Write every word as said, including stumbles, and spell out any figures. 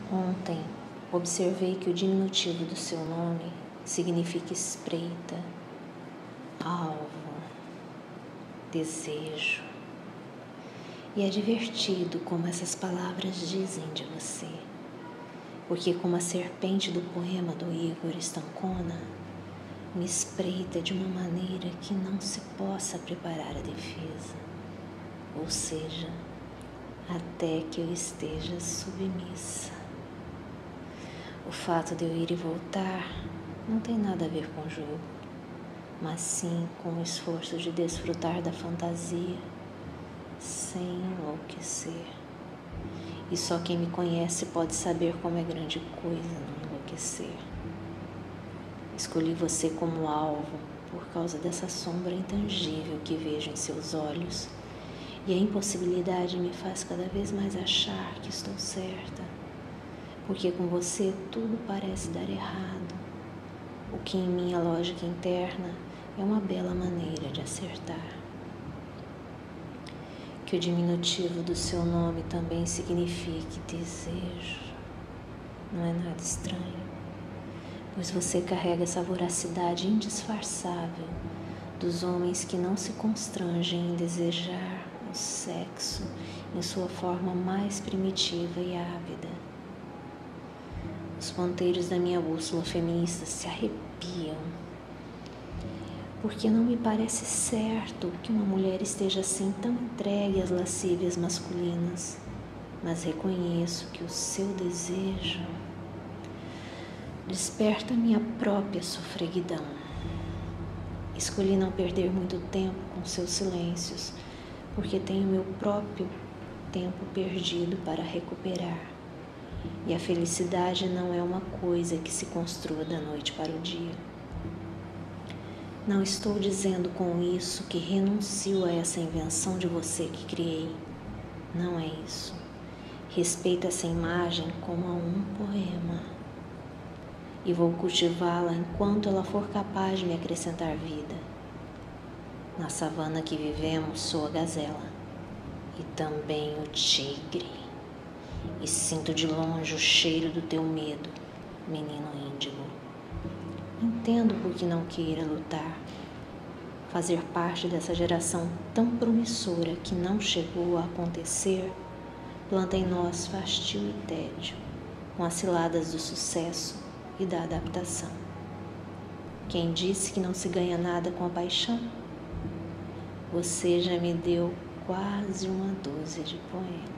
Ontem observei que o diminutivo do seu nome significa espreita, alvo, desejo. E é divertido como essas palavras dizem de você, porque como a serpente do poema do Igor Estancona, me espreita de uma maneira que não se possa preparar a defesa, ou seja, até que eu esteja submissa. O fato de eu ir e voltar não tem nada a ver com o jogo, mas sim com o esforço de desfrutar da fantasia sem enlouquecer. E só quem me conhece pode saber como é grande coisa não enlouquecer. Escolhi você como alvo por causa dessa sombra intangível que vejo em seus olhos, e a impossibilidade me faz cada vez mais achar que estou certa, porque com você tudo parece dar errado, o que em minha lógica interna é uma bela maneira de acertar. Que o diminutivo do seu nome também signifique desejo. Não é nada estranho, pois você carrega essa voracidade indisfarçável dos homens que não se constrangem em desejar o sexo em sua forma mais primitiva e ávida. Os ponteiros da minha bússola feminista se arrepiam, porque não me parece certo que uma mulher esteja assim tão entregue às lascívias masculinas, mas reconheço que o seu desejo desperta minha própria sofreguidão. Escolhi não perder muito tempo com seus silêncios, porque tenho meu próprio tempo perdido para recuperar. E a felicidade não é uma coisa que se construa da noite para o dia. Não estou dizendo com isso que renuncio a essa invenção de você que criei. Não é isso. Respeito essa imagem como a um poema. E vou cultivá-la enquanto ela for capaz de me acrescentar vida. Na savana que vivemos, sou a gazela e também o tigre. E sinto de longe o cheiro do teu medo, menino índigo. Entendo por que não queira lutar. Fazer parte dessa geração tão promissora que não chegou a acontecer, planta em nós fastio e tédio, com as ciladas do sucesso e da adaptação. Quem disse que não se ganha nada com a paixão? Você já me deu quase uma dúzia de poemas.